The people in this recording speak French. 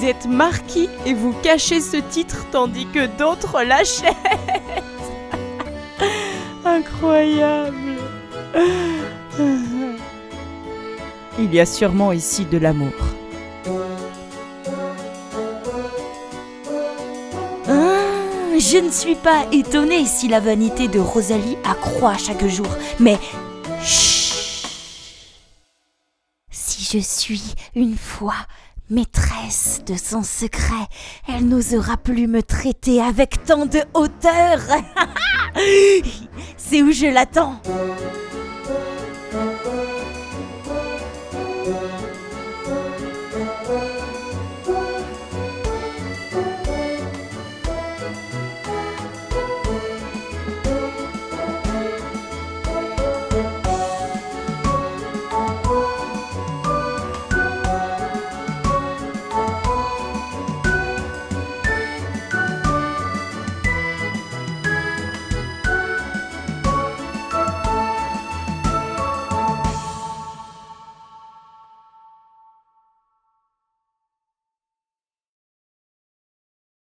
êtes marquis et vous cachez ce titre tandis que d'autres l'achètent. Incroyable. Il y a sûrement ici de l'amour. Je ne suis pas étonnée si la vanité de Rosalie accroît chaque jour, mais chut. Si je suis une fois maîtresse de son secret, elle n'osera plus me traiter avec tant de hauteur. C'est où je l'attends.